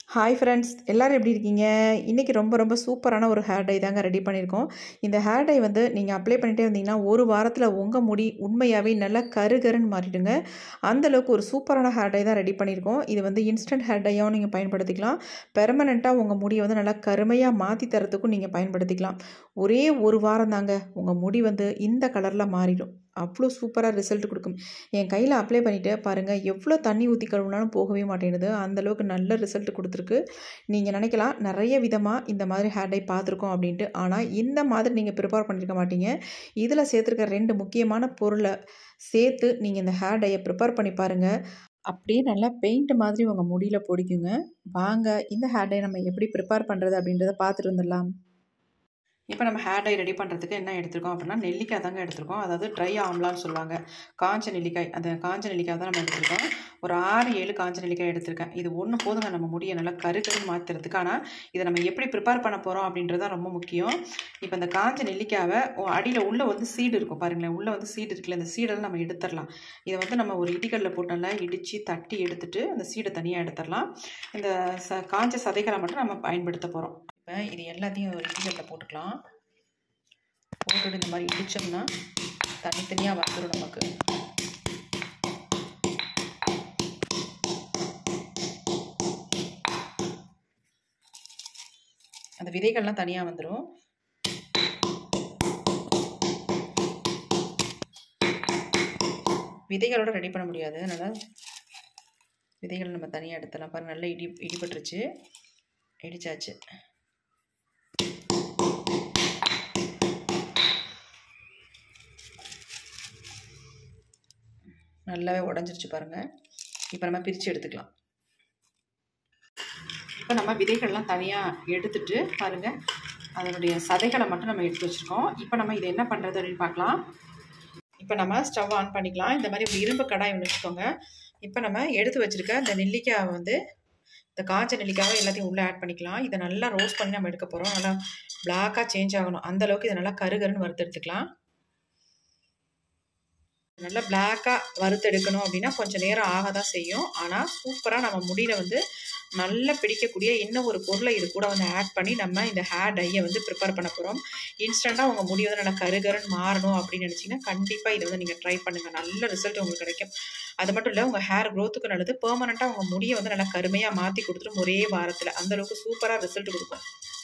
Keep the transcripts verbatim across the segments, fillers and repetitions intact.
Hi friends, எல்லாரும் எப்படி இருக்கீங்க? இன்றைக்கி ரொம்ப ரொம்ப சூப்பரான ஒரு ஹேர் டை தாங்க ரெடி பண்ணியிருக்கோம். இந்த ஹேர் டை வந்து நீங்கள் அப்ளை பண்ணிகிட்டே இருந்தீங்கன்னா ஒரு வாரத்தில் உங்கள் முடி உண்மையாகவே நல்லா கருகருன்னு மாறிடுங்க. அந்தளவுக்கு ஒரு சூப்பரான ஹேர் டை தான் ரெடி பண்ணியிருக்கோம். இது வந்து இன்ஸ்டன்ட் ஹேர் டையாகவும் நீங்கள் பயன்படுத்திக்கலாம். பெர்மனெண்ட்டாக உங்கள் முடியை வந்து நல்லா கருமையாக மாற்றி தரத்துக்கும் நீங்கள் பயன்படுத்திக்கலாம். ஒரே ஒரு வாரம் தாங்க உங்கள் முடி வந்து இந்த கலரில் மாறிடும். அவ்வளோ சூப்பராக ரிசல்ட் கொடுக்கும். என் கையில் அப்ளை பண்ணிவிட்டு பாருங்கள், எவ்வளோ தண்ணி ஊற்றி கழுவினாலும் போகவே மாட்டேங்குது. அந்தளவுக்கு நல்ல ரிசல்ட் கொடுத்துருக்கு. நீங்கள் நினைக்கலாம் நிறைய விதமாக இந்த மாதிரி ஹேர் டை பார்த்துருக்கோம் அப்படின்ட்டு. ஆனால் இந்த மாதிரி நீங்கள் ப்ரிப்பேர் பண்ணியிருக்க மாட்டீங்க. இதில் சேர்த்துருக்க ரெண்டு முக்கியமான பொருளை சேர்த்து நீங்கள் இந்த ஹேர் டையை ப்ரிப்பேர் பண்ணி பாருங்கள். அப்படியே நல்லா பெயிண்ட் மாதிரி உங்கள் முடியில் பிடிக்குங்க. வாங்க இந்த ஹேர் டை நம்ம எப்படி ப்ரிப்பேர் பண்ணுறது அப்படின்றத பார்த்துட்டு வந்துடலாம். இப்போ நம்ம ஹேர் டை ரெடி பண்ணுறதுக்கு என்ன எடுத்துருக்கோம் அப்படின்னா, நெல்லிக்காய் தாங்க எடுத்துருக்கோம். அதாவது ட்ரை ஆம்லான்னு சொல்லுவாங்க. காஞ்ச நெல்லிக்காய், அந்த காஞ்ச நெல்லிக்காய் தான் நம்ம எடுத்துருக்கோம். ஒரு ஆறு ஏழு காஞ்ச நெல்லிக்காய் எடுத்திருக்கேன். இது ஒன்று போதுங்க நம்ம முடியை நல்லா கரு கருன்னு மாற்றுறதுக்கு. ஆனால் இதை நம்ம எப்படி ப்ரிப்பேர் பண்ண போகிறோம் அப்படின்றது தான் ரொம்ப முக்கியம். இப்போ இந்த காஞ்ச நெல்லிக்காவை அடியில் உள்ளே வந்து சீடு இருக்கும் பாருங்களேன். உள்ளே வந்து சீடு இருக்குல்ல, இந்த சீடெல்லாம் நம்ம எடுத்துடலாம். இதை வந்து நம்ம ஒரு இடிக்கல்ல போட்டு நல்லா இடித்து தட்டி எடுத்துட்டு அந்த சீடை தனியாக எடுத்துடலாம். இந்த ச காஞ்ச சதைகளை மட்டும் நம்ம பயன்படுத்த போகிறோம். இப்போ இது எல்லாத்தையும் ஒரு இடிக்கல்ல போட்டுக்கலாம். போட்டுட்டு இந்த மாதிரி இடித்தோம்னா தனித்தனியாக வந்துடும் நமக்கு. அந்த விதைகள்லாம் தனியாக வந்துடும். விதைகளோட ரெடி பண்ண முடியாது, அதனால் விதைகள் நம்ம தனியாக எடுத்துடலாம். பாருங்கள், நல்லா இடி இடிபட்டுருச்சு, இடிச்சாச்சு. நல்லாவே உடஞ்சிருச்சு பாருங்கள். இப்போ நம்ம பிரித்து எடுத்துக்கலாம். இப்போ நம்ம விதைகள்லாம் தனியாக எடுத்துட்டு பாருங்கள், அதனுடைய சதைகளை மட்டும் நம்ம எடுத்து வச்சுருக்கோம். இப்போ நம்ம இதை என்ன பண்ணுறது அப்படின்னு பார்க்கலாம். இப்போ நம்ம ஸ்டவ் ஆன் பண்ணிக்கலாம். இந்த மாதிரி ஒரு இரும்பு கடாய் ஒன்று வச்சுக்கோங்க. இப்போ நம்ம எடுத்து வச்சுருக்க இந்த நெல்லிக்காய் வந்து, இந்த காஞ்ச நெல்லிக்காவை எல்லாத்தையும் உள்ளே ஆட் பண்ணிக்கலாம். இதை நல்லா ரோஸ்ட் பண்ணி நம்ம எடுக்க போகிறோம். நல்லா பிளாக்காக சேஞ்ச் ஆகணும், அந்தளவுக்கு இதை நல்லா கருகருன்னு வறுத்து எடுத்துக்கலாம். நல்லா பிளாக்காக வறுத்தெடுக்கணும் அப்படின்னா கொஞ்சம் நேரம் ஆக தான் செய்யும். ஆனால் சூப்பராக நம்ம முடியில் வந்து நல்லா பிடிக்கக்கூடிய இன்னும் ஒரு பொருளை இது கூட வந்து ஆட் பண்ணி நம்ம இந்த ஹேர் டையை வந்து ப்ரிப்பேர் பண்ண போகிறோம். இன்ஸ்டண்ட்டாக உங்கள் முடி வந்து நல்லா கருகருன்னு மாறணும் அப்படின்னு நினச்சிங்கன்னா கண்டிப்பாக இதை வந்து நீங்கள் ட்ரை பண்ணுங்கள். நல்ல ரிசல்ட் உங்களுக்கு கிடைக்கும். அது மட்டும் இல்லை, உங்கள் ஹேர் க்ரோத்துக்கு நல்லது. பெர்மனெண்ட்டாக உங்கள் முடியை வந்து நல்லா கருமையாக மாற்றி கொடுத்துரும் ஒரே வாரத்தில். அந்தளவுக்கு சூப்பராக ரிசல்ட் கொடுக்கும்.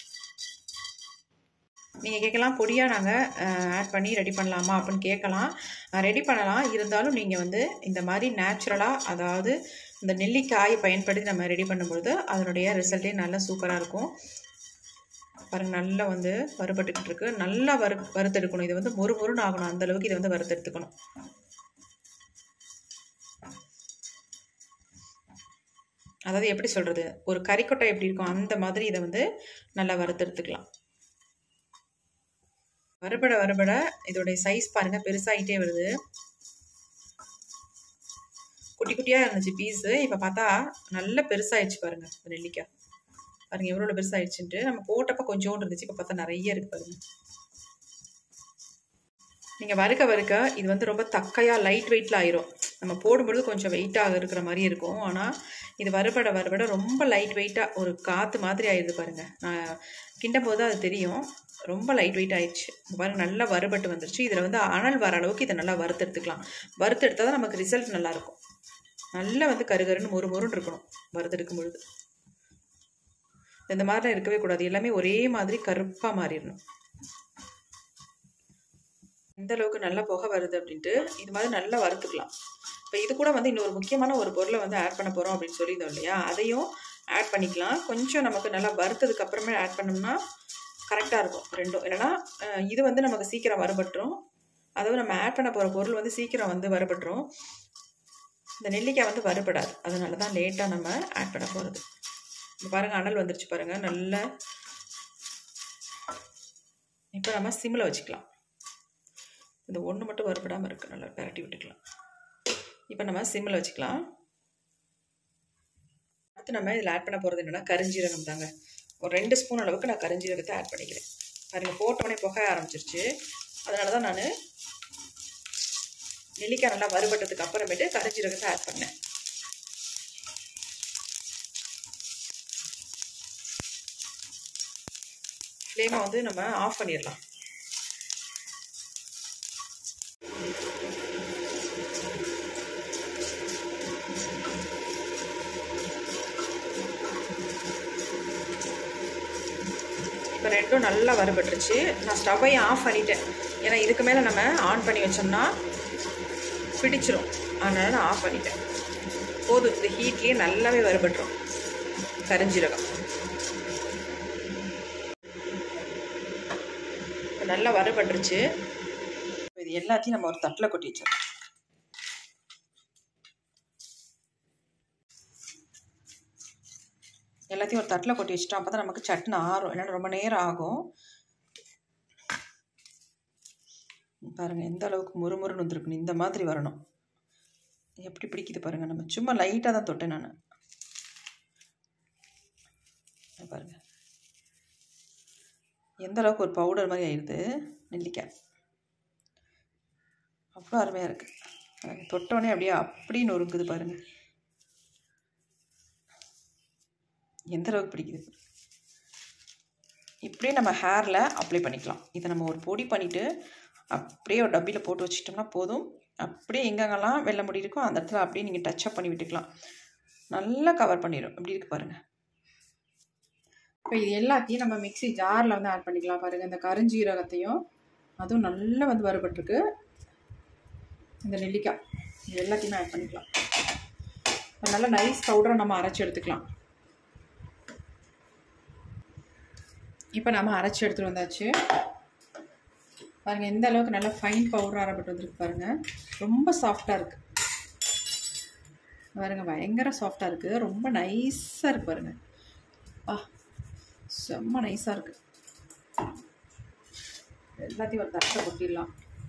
நீங்கள் கேட்கலாம், பொடியாக நாங்கள் ஆட் பண்ணி ரெடி பண்ணலாமா அப்படின்னு கேட்கலாம். ரெடி பண்ணலாம். இருந்தாலும் நீங்கள் வந்து இந்த மாதிரி நேச்சுரலாக, அதாவது இந்த நெல்லிக்காயை பயன்படுத்தி நம்ம ரெடி பண்ணும்பொழுது அதனுடைய ரிசல்ட்டே நல்லா சூப்பராக இருக்கும். பாருங்கள், நல்லா வந்து வறுபட்டுக்கிட்டு இருக்கு. நல்லா வறு வறுத்தெடுக்கணும். இது வந்து மொறு மொறுன்னு ஆகணும், அந்தளவுக்கு இதை வந்து வறுத்தெடுத்துக்கணும். அதாவது எப்படி சொல்கிறது, ஒரு கறிக்கொட்டை எப்படி இருக்கும் அந்த மாதிரி இதை வந்து நல்லா வறுத்தெடுத்துக்கலாம். வறுபட வறுபட இதோடைய சைஸ் பாருங்கள், பெருசாகிட்டே வருது. குட்டி குட்டியாக இருந்துச்சு பீஸு, இப்போ பார்த்தா நல்ல பெருசாகிடுச்சு பாருங்கள். நெல்லிக்காய் பாருங்கள் எவ்வளோ பெருசாகிடுச்சுன்ட்டு. நம்ம போட்டப்போ கொஞ்சோண்டு இருந்துச்சு, இப்போ பார்த்தா நிறைய இருக்குது பாருங்கள். நீங்கள் வறுக்க வறுக்க இது வந்து ரொம்ப தக்கையாக லைட் வெயிட்டில் ஆயிரும். நம்ம போடும்பொழுது கொஞ்சம் வெயிட்டாக இருக்கிற மாதிரி இருக்கும். ஆனால் இது வறுபட வறுபட ரொம்ப லைட் வெயிட்டாக ஒரு காற்று மாதிரி ஆயிடுது பாருங்கள். நான் கிண்டும் போது அது தெரியும், ரொம்ப லைட் வெயிட் ஆயிடுச்சு பாருங்கள். நல்லா வறுபட்டு வந்துருச்சு. இதில் வந்து அனல் வர அளவுக்கு இதை நல்லா வறுத்தெடுத்துக்கலாம். வறுத்தெடுத்தால் தான் நமக்கு ரிசல்ட் நல்லாயிருக்கும். நல்லா வந்து கருகருன்னு மொறு மொறுன்னு இருக்கணும் வறுத்தெடுக்கும் பொழுது. இந்த மாதிரிலாம் இருக்கவே கூடாது. எல்லாமே ஒரே மாதிரி கருப்பாக மாறிடணும். எந்த அளவுக்கு நல்லா புகை வருது அப்படின்ட்டு இது மாதிரி நல்லா வறுத்துக்கலாம். இப்போ இது கூட வந்து இன்னொரு முக்கியமான ஒரு பொருளை வந்து ஆட் பண்ண போகிறோம் அப்படின்னு சொல்லியிருந்தோம் இல்லையா, அதையும் ஆட் பண்ணிக்கலாம். கொஞ்சம் நமக்கு நல்லா வறுத்ததுக்கு அப்புறமே ஆட் பண்ணோம்னா கரெக்டாக இருக்கும் ரெண்டும். இல்லைனா இது வந்து நமக்கு சீக்கிரம் வறுபட்டுரும். அதாவது நம்ம ஆட் பண்ண போகிற பொருள் வந்து சீக்கிரம் வந்து வறுபட்டுரும். இந்த நெல்லிக்காய் வந்து வறுபடாது, அதனால தான் லேட்டாக நம்ம ஆட் பண்ண போகிறது. இப்போ பாருங்கள், அனல் வந்துருச்சு பாருங்கள் நல்லா. இப்போ நம்ம சிம்மில் வச்சுக்கலாம். இந்த ஒன்று மட்டும் வறுபடாமல் இருக்குது, நல்லா பரட்டி விட்டுக்கலாம். இப்போ நம்ம சிம்மில் வச்சுக்கலாம். அடுத்து நம்ம இதில் ஆட் பண்ண போகிறது என்னென்னா கரிஞ்சீரகம் தாங்க. ஒரு ரெண்டு ஸ்பூன் அளவுக்கு நான் கரிஞ்சீரகத்தை ஆட் பண்ணிக்கிறேன். பாருங்கள், போட்டோடனே புகை ஆரம்பிச்சிருச்சு. அதனால தான் நான் நெல்லிக்காய் நல்லா வறுபட்டதுக்கு அப்புறமேட்டு கரிஞ்சீரகத்தை ஆட் பண்ணேன். ஃப்ளேமை வந்து நம்ம ஆஃப் பண்ணிடலாம். இப்போ ரெண்டும் நல்லா வறுபட்டுருச்சு. நான் ஸ்டவ்வையும் ஆஃப் பண்ணிட்டேன். ஏன்னா இதுக்கு மேலே நம்ம ஆன் பண்ணி வச்சோம்னா பிடிச்சிரும். அதனால் நான் ஆஃப் பண்ணிட்டேன். போதும், இந்த ஹீட்லேயே நல்லாவே வறுபட்டுரும் கரிஞ்சீரகம். நல்லா வறுபட்டுருச்சு. இது எல்லாத்தையும் நம்ம ஒரு தட்டில் கொட்டி வச்சிடலாம். எல்லாத்தையும் ஒரு தட்டில் கொட்டி வச்சிட்டோம். அப்போ தான் நமக்கு சட்னி ஆறும். இல்லைன்னா ரொம்ப நேரம் ஆகும். பாருங்கள் எந்த அளவுக்கு முறுமுறுன்னு வந்துருக்குன்னு. இந்த மாதிரி வரணும். எப்படி பிடிக்குது பாருங்கள். நம்ம சும்மா லைட்டாக தான் தொட்டேன் நான். பாருங்கள் எந்த அளவுக்கு ஒரு பவுடர் மாதிரி ஆயிடுது நெல்லிக்காய். அவ்வளோ அருமையாக இருக்குது. தொட்டோடனே அப்படியே அப்படி நொறுங்குது பாருங்கள். எந்த அளவுக்கு பிடிக்குது. இப்படியே நம்ம ஹேரில் அப்ளை பண்ணிக்கலாம். இதை நம்ம ஒரு பொடி பண்ணிவிட்டு அப்படியே ஒரு டப்பியில் போட்டு வச்சுட்டோம்னா போதும். அப்படியே எங்கெங்கெல்லாம் வெள்ளை முடி இருக்கோ அந்த இடத்துல அப்படியே நீங்கள் டச்சப் பண்ணி விட்டுக்கலாம். நல்லா கவர் பண்ணிடும். இப்படி இருக்குது பாருங்கள். இப்போ இது எல்லாத்தையும் நம்ம மிக்ஸி ஜாரில் வந்து ஆட் பண்ணிக்கலாம். பாருங்கள் இந்த கரிஞ்சீரகத்தையும் அதுவும் நல்லா வந்து வறுபட்டுருக்கு. இந்த நெல்லிக்காய் இது எல்லாத்தையுமே ஆட் பண்ணிக்கலாம். நல்லா நைஸ் பவுடரை நம்ம அரைச்சி எடுத்துக்கலாம். இப்போ நம்ம அரைச்சி எடுத்துகிட்டு வந்தாச்சு. பாருங்கள் எந்த அளவுக்கு நல்லா ஃபைன் பவுடர் அரைப்பட்டு வந்துருக்கு பாருங்கள். ரொம்ப சாஃப்டாக இருக்குது பாருங்கள். பயங்கர சாஃப்டாக இருக்குது. ரொம்ப நைஸாக இருக்குது பாருங்கள். ஆ செம்ம நைஸாக இருக்குது. எல்லாத்தையும் ஒரு தட்டை கொட்டிடலாம்.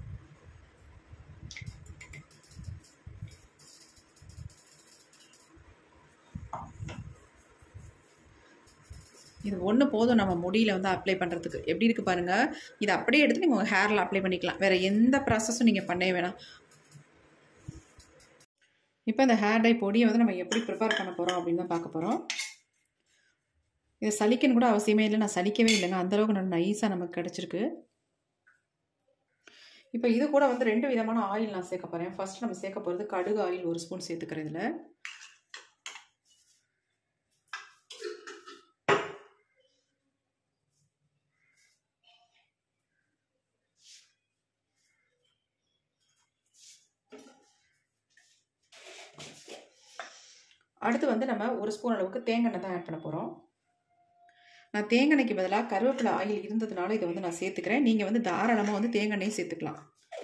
இது ஒன்று போதும் நம்ம முடியில் வந்து அப்ளை பண்ணுறதுக்கு. எப்படி இருக்குது பாருங்கள். இதை அப்படியே எடுத்து நீங்கள் உங்கள் ஹேரில் அப்ளை பண்ணிக்கலாம். வேறு எந்த ப்ராசஸும் நீங்கள் பண்ணவே வேணாம். இப்போ இந்த ஹேர் டை பொடியை வந்து நம்ம எப்படி ப்ரிப்பேர் பண்ண போகிறோம் அப்படின்னு தான் பார்க்க போகிறோம். இதை சலிக்கன்னு கூட அவசியமே இல்லை. நான் சலிக்கவே இல்லைங்க. அந்தளவுக்கு நல்லா நைஸாக நமக்கு கிடச்சிருக்கு. இப்போ இது கூட வந்து ரெண்டு விதமான ஆயில் நான் சேர்க்க போகிறேன். ஃபர்ஸ்ட் நம்ம சேர்க்க போகிறது கடுகு ஆயில் ஒரு ஸ்பூன் சேர்த்துக்கிறேன். இதில் அடுத்து வந்து நம்ம ஒரு ஸ்பூன் அளவுக்கு தேங்காய் தான் ஆட் பண்ண போகிறோம். நான் தேங்காய்க்கு பதிலாக கருவேப்பிலை ஆயில் இருந்ததுனால இதை வந்து நான் சேர்த்துக்கிறேன். நீங்கள் வந்து தாராளமாக வந்து தேங்காய் சேர்த்துக்கலாம்.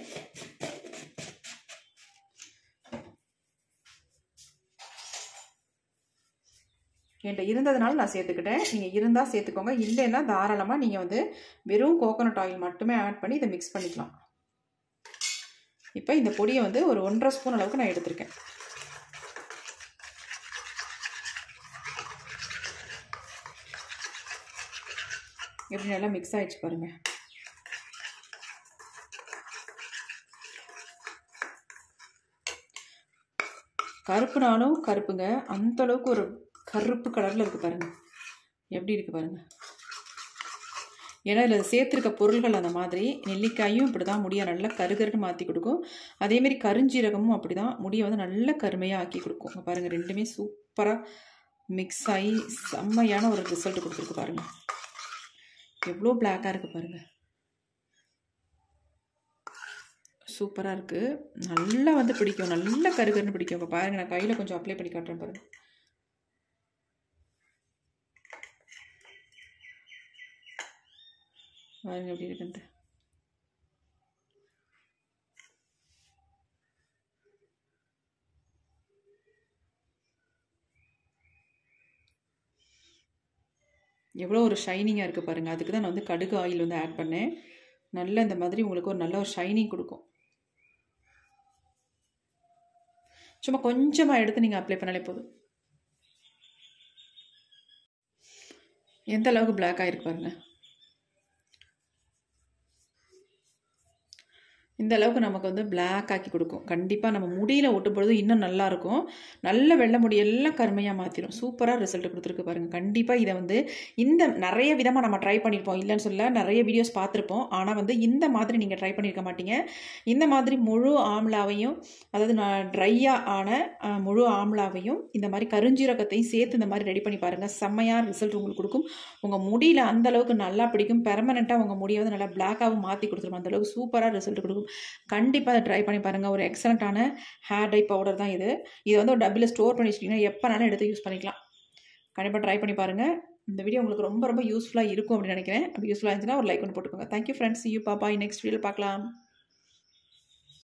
என்கிட்ட இருந்ததுனால நான் சேர்த்துக்கிட்டேன். நீங்கள் இருந்தால் சேர்த்துக்கோங்க. இல்லைன்னா தாராளமாக நீங்கள் வந்து வெறும் கோகோனட் ஆயில் மட்டுமே ஆட் பண்ணி இதை மிக்ஸ் பண்ணிக்கலாம். இப்போ இந்த பொடியை வந்து ஒரு ஒன்றரை ஸ்பூன் அளவுக்கு நான் எடுத்திருக்கேன். எப்படி நல்லா மிக்ஸ் ஆகிடுச்சு பாருங்கள். கருப்புனாலும் கருப்புங்க. அந்தளவுக்கு ஒரு கருப்பு கலரில் இருக்குது பாருங்கள். எப்படி இருக்குது பாருங்கள். ஏன்னா இதில் சேர்த்துருக்க பொருள்கள் அந்த மாதிரி. நெல்லிக்காயும் இப்படி தான் முடியை நல்லா கருகருன்னு மாற்றி கொடுக்கும். அதேமாரி கருஞ்சீரகமும் அப்படி தான் முடியை வந்து நல்ல கருமையாக ஆக்கி கொடுக்கும். பாருங்கள் ரெண்டுமே சூப்பராக மிக்ஸ் ஆகி செம்மையான ஒரு ரிசல்ட் கொடுத்துருக்கு பாருங்கள். எவ்வளோ பிளாக்காக இருக்குது பாருங்கள். சூப்பராக இருக்குது. நல்லா வந்து பிடிக்கும். நல்ல கருகருன்னு பிடிக்கும். இப்போ பாருங்கள் நான் கையில் கொஞ்சம் அப்ளை பண்ணி காட்டுறேன் பாருங்கள். பாருங்கள் எப்படி இருக்குன்ட்டு. எவ்வளோ ஒரு ஷைனிங்காக இருக்குது பாருங்கள். அதுக்கு தான் நான் வந்து கடுகு ஆயில் வந்து ஆட் பண்ணேன். நல்ல இந்த மாதிரி உங்களுக்கு ஒரு நல்ல ஒரு ஷைனிங் கொடுக்கும். சும்மா கொஞ்சமாக எடுத்து நீங்கள் அப்ளை பண்ணாலே போதும். எந்த அளவுக்கு பிளாக் ஆகிருக்கு பாருங்கள். இந்த இந்த அளவுக்கு நமக்கு வந்து பிளாக் ஆக்கி கொடுக்கும். கண்டிப்பாக நம்ம முடியில் ஒட்டும் பொழுது இன்னும் நல்லாயிருக்கும். நல்ல வெள்ளை முடியெல்லாம் கருமையாக மாற்றிடும். சூப்பராக ரிசல்ட் கொடுத்துருக்கு பாருங்கள். கண்டிப்பாக இதை வந்து இந்த நிறைய விதமாக நம்ம ட்ரை பண்ணியிருப்போம், இல்லைன்னு சொல்ல நிறைய வீடியோஸ் பார்த்துருப்போம். ஆனால் வந்து இந்த மாதிரி நீங்கள் ட்ரை பண்ணியிருக்க மாட்டீங்க. இந்த மாதிரி முழு ஆம்லாவையும், அதாவது நான் ட்ரையாக ஆன முழு ஆம்லாவையும் இந்த மாதிரி கருஞ்சீரகத்தையும் சேர்த்து இந்த மாதிரி ரெடி பண்ணி பாருங்கள். செம்மையாக ரிசல்ட் உங்களுக்கு கொடுக்கும். உங்கள் முடியில் அந்த அளவுக்கு நல்லா பிடிக்கும். பெர்மனெண்ட்டாக உங்கள் முடியை வந்து நல்லா பிளாக்காகவும் மாற்றி கொடுத்துரும். அந்த அளவுக்கு சூப்பராக ரிசல்ட் கொடுக்கும். கண்டிப்பாக அதை ட்ரை பண்ணி பாருங்கள். ஒரு எக்ஸலண்ட்டான ஹேர் டை பவுடர் தான் இது. இதை வந்து ஒரு டப்பில் ஸ்டோர் பண்ணி வச்சிட்டிங்கன்னா எப்போனாலும் எடுத்து யூஸ் பண்ணிக்கலாம். கண்டிப்பாக ட்ரை பண்ணி பாருங்கள். இந்த வீடியோ உங்களுக்கு ரொம்ப ரொம்ப யூஸ்ஃபுல்லாக இருக்கும் அப்படின்னு நினைக்கிறேன். அப்படி யூஸ்ஃபுல்லாக இருந்துச்சுன்னா ஒரு லைக் ஒன்று போட்டுக்கோங்க. Thank you friends. யூ பாப்பா நெக்ஸ்ட் வீடியோவில் பார்க்கலாம்.